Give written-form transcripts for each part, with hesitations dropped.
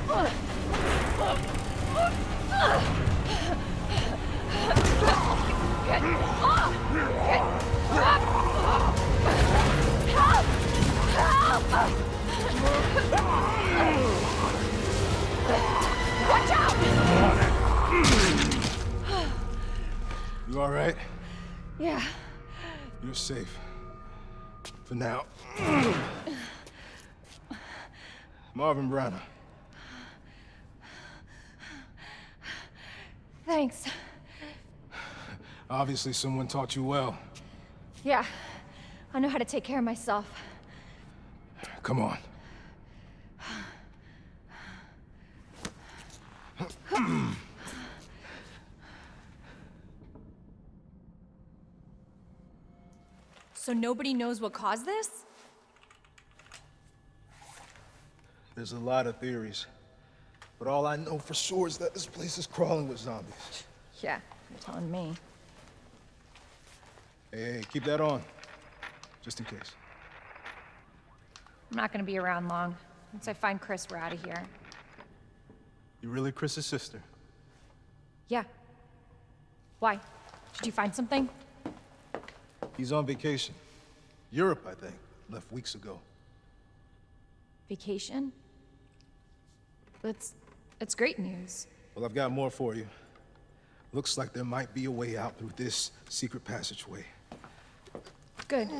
Get off! Get off! Help! Help! Watch out! You all right? Yeah. You're safe. For now. Marvin Branagh. Thanks. Obviously someone taught you well. Yeah. I know how to take care of myself. Come on. So nobody knows what caused this? There's a lot of theories. But all I know for sure is that this place is crawling with zombies. Yeah, you're telling me. Hey, keep that on. Just in case. I'm not gonna be around long. Once I find Chris, we're out of here. You really Chris's sister? Yeah. Why? Did you find something? He's on vacation. Europe, I think. Left weeks ago. Vacation? That's great news. Well, I've got more for you. Looks like there might be a way out through this secret passageway. Good.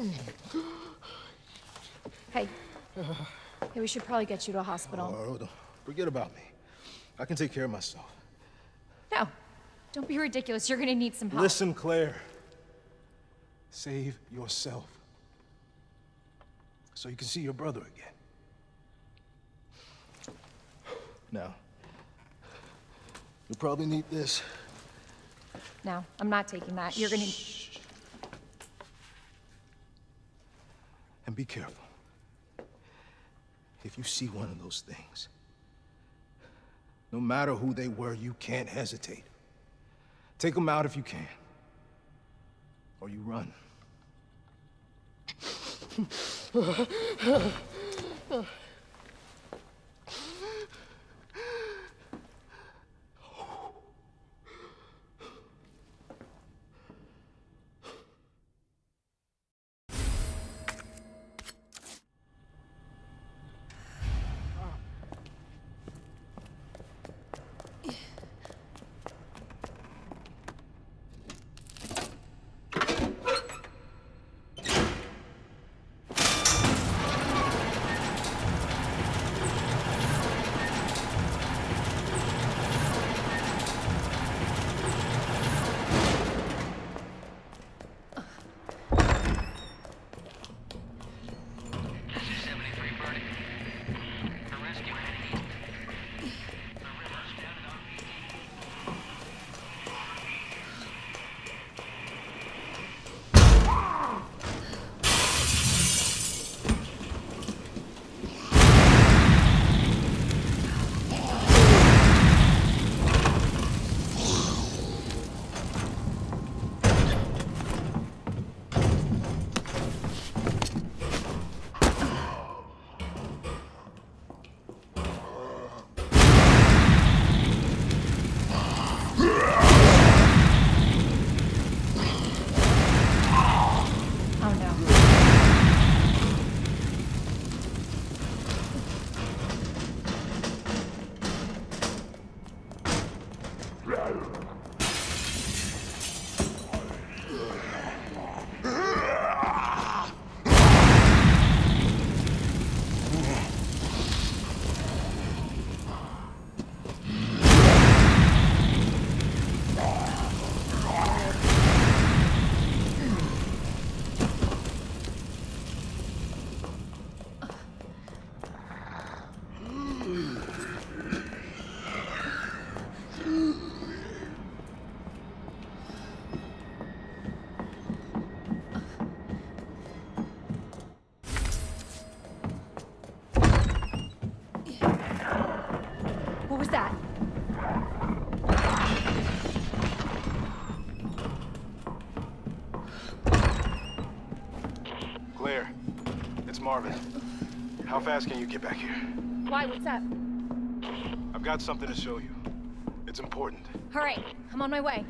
Hey. Hey, we should probably get you to a hospital. Oh, forget about me. I can take care of myself. No. Don't be ridiculous. You're gonna need some help. Listen, Claire. Save yourself. So you can see your brother again. Now, you'll probably need this. No, I'm not taking that. You're gonna... And be careful. If you see one of those things, no matter who they were, you can't hesitate. Take them out if you can. Or you run. What was that? Claire, it's Marvin. How fast can you get back here? Why? What's up? I've got something to show you. It's important. All right, I'm on my way.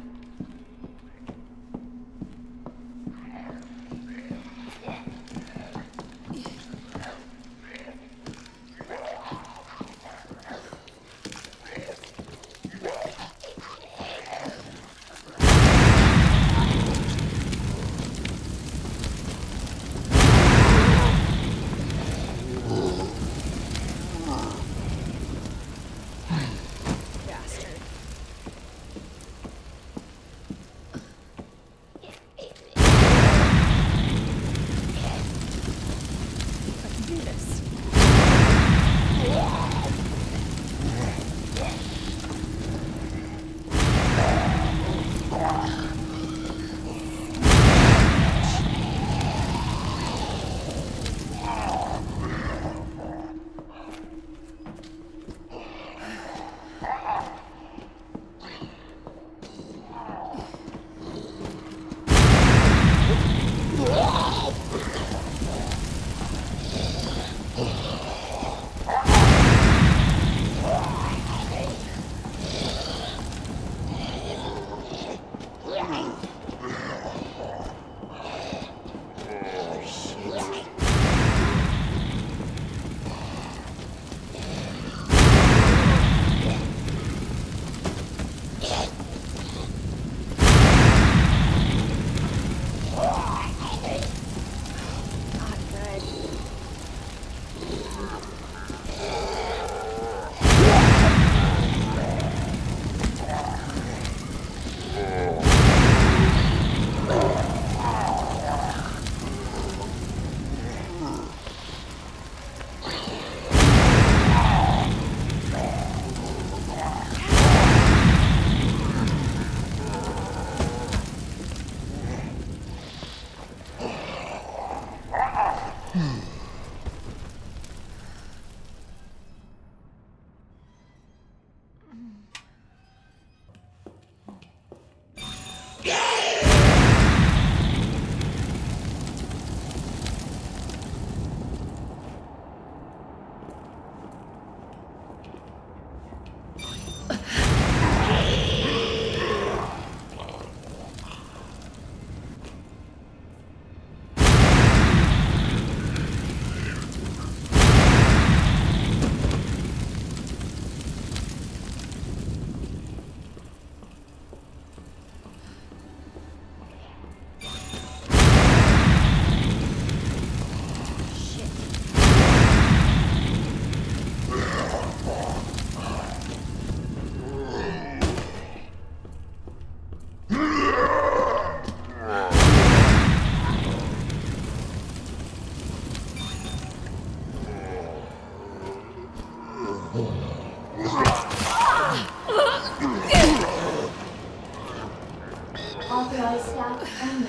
Authorized staff only.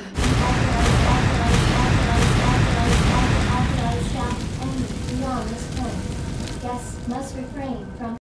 Authorized staff only beyond this point. Guests must refrain from